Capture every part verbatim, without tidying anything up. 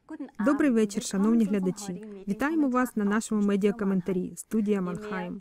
Добрий вечір, шановні глядачі. Вітаємо вас на нашому медіакоментарі «Студія Манхайм».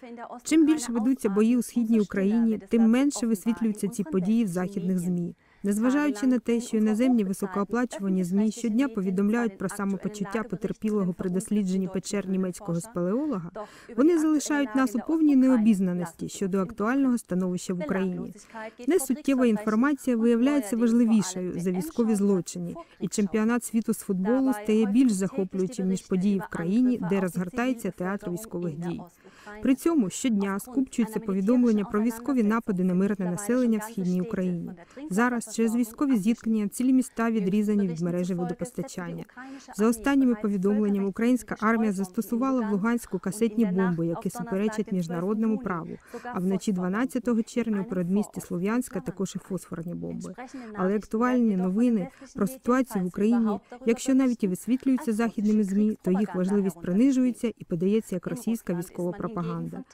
Чим більше ведуться бої у Східній Україні, тим менше висвітлюються ці події в західних ЗМІ. Незважаючи на те, що іноземні високооплачувані ЗМІ щодня повідомляють про самопочуття потерпілого при дослідженні печер німецького спелеолога, вони залишають нас у повній необізнаності щодо актуального становища в Україні. Несуттєва інформація виявляється важливішою за військові злочини, і чемпіонат світу з футболу стає більш захоплюючим, ніж події в країні, де розгортається театр військових дій. При цьому щодня скупчуються повідомлення про військові напади на мирне населення в Східній Україні. Зараз через військові зіткнення цілі міста відрізані від мережі водопостачання. За останніми повідомленнями, українська армія застосувала в Луганську касетні бомби, які суперечать міжнародному праву, а вночі дванадцятого червня у передмісті Слов'янська також і фосфорні бомби. Але актуальні новини про ситуацію в Україні, якщо навіть і висвітлюються західними ЗМІ, то їх важливість принижується і подається як російська військова пропаганда.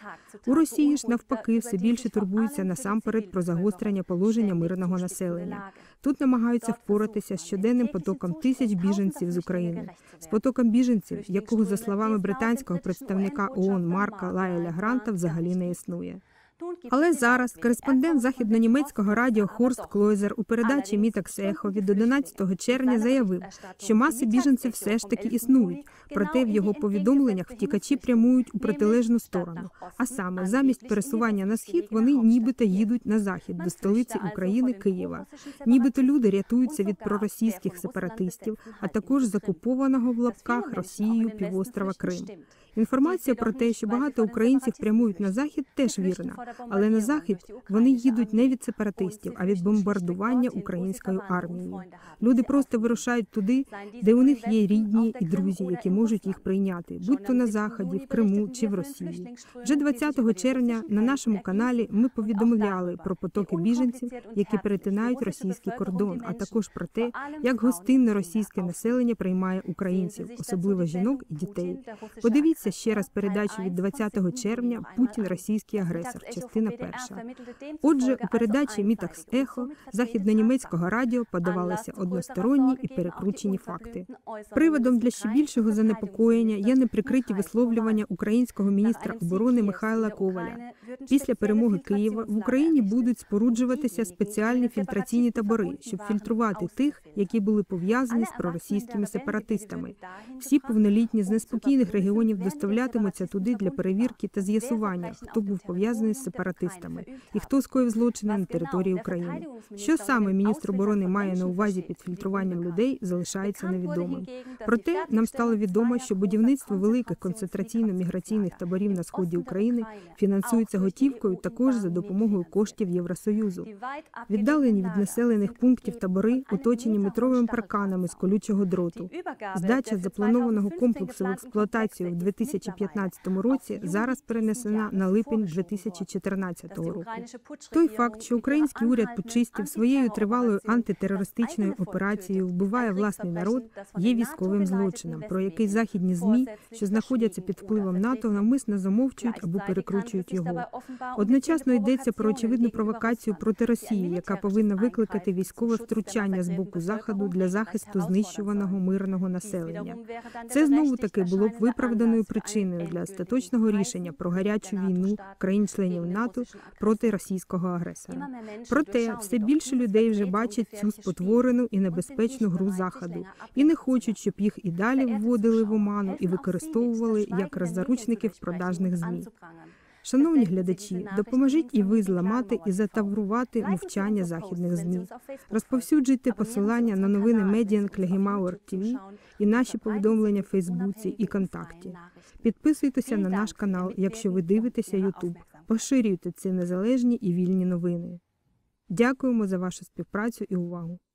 У Росії ж, навпаки, все більше турбуються насамперед про загострення положення мирного населення. Тут намагаються впоратися з щоденним потоком тисяч біженців з України. З потоком біженців, якого, за словами британського представника ООН Марка Лаеля Гранта, взагалі не існує. Але зараз кореспондент західно-німецького радіо Хорст Клойзер у передачі «Мітакс Ехо» від одинадцятого червня заявив, що маси біженців все ж таки існують, проте в його повідомленнях втікачі прямують у протилежну сторону. А саме, замість пересування на схід, вони нібито їдуть на захід, до столиці України Києва. Нібито люди рятуються від проросійських сепаратистів, а також з окупованого в лапках Росією півострова Крим. Інформація про те, що багато українців прямують на захід, теж вірна. Але на захід вони їдуть не від сепаратистів, а від бомбардування українською армією. Люди просто вирушають туди, де у них є рідні і друзі, які можуть їх прийняти, будь то на Заході, в Криму чи в Росії. Вже двадцятого червня на нашому каналі ми повідомляли про потоки біженців, які перетинають російський кордон, а також про те, як гостинне російське населення приймає українців, особливо жінок і дітей. Подивіться ще раз передачу від двадцятого червня «Путін – російський агресор», частина перша. Отже, у передачі «Мітакс Ехо» західно-німецького радіо подавалися односторонні і перекручені факти. Приводом для ще більшого занепокоєння є неприкриті висловлювання українського міністра оборони Михайла Коваля. Після перемоги Києва в Україні будуть споруджуватися спеціальні фільтраційні табори, щоб фільтрувати тих, які були пов'язані з проросійськими сепаратистами. Всі повнолітні з неспокійних регіонів доставлятимуться туди для перевірки та з'ясування, хто був пов'язаний з сепаратистами і хто скоїв злочини на території України. Що саме міністр оборони має на увазі під фільтруванням людей, залишається невідомим. Проте нам стало відомо, що будівництво великих концентраційно-міграційних таборів на сході України фінансується готівкою також за допомогою коштів Євросоюзу. Віддалені від населених пунктів табори оточені метровими парканами з колючого дроту. Здача запланованого комплексу в експлуатацію в дві тисячі п'ятнадцятому році зараз перенесена на липень дві тисячі чотирнадцятого року. Той факт, що український уряд почистів своєю тривалою антитерористичною операцією вбиває власний народ, є військовим злочином, про який західні ЗМІ, що знаходяться під впливом НАТО, навмисно замовчують або перекручують його. Одночасно йдеться про очевидну провокацію проти Росії, яка повинна викликати військове втручання з боку Заходу для захисту знищуваного мирного населення. Це знову-таки було б виправданою причиною для остаточного рішення про гарячу війну країн-членів НАТО проти російського агресора. Проте все більше людей вже бачать цю спотворену і небезпечну гру Заходу і не хочуть, щоб їх і далі вводили в оману і використовували як роззаручників продажних ЗМІ. Шановні глядачі, допоможіть і ви зламати і затаврувати мовчання західних ЗМІ. Розповсюджуйте посилання на новини Медіан Клягемауер ТВ і наші повідомлення в Фейсбуці і Контакті. Підписуйтеся на наш канал, якщо ви дивитеся Ютуб. Поширюйте ці незалежні і вільні новини. Дякуємо за вашу співпрацю і увагу.